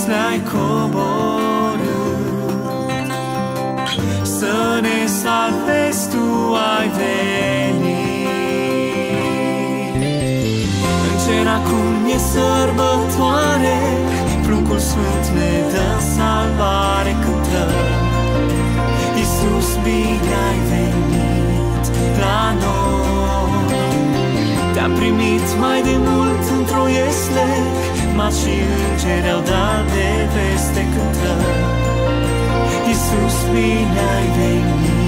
ne-ai coborât, să ne salvezi, Tu ai venit. În cer acum e sărbătoare, pruncul sfânt ne dă salvare, cântăm: Iisus, bine ai venit la noi. Te-am primit mai de mult într-o iesle, mas și îngeri au dat de veste, cântăm: Iisus, bine ai venit.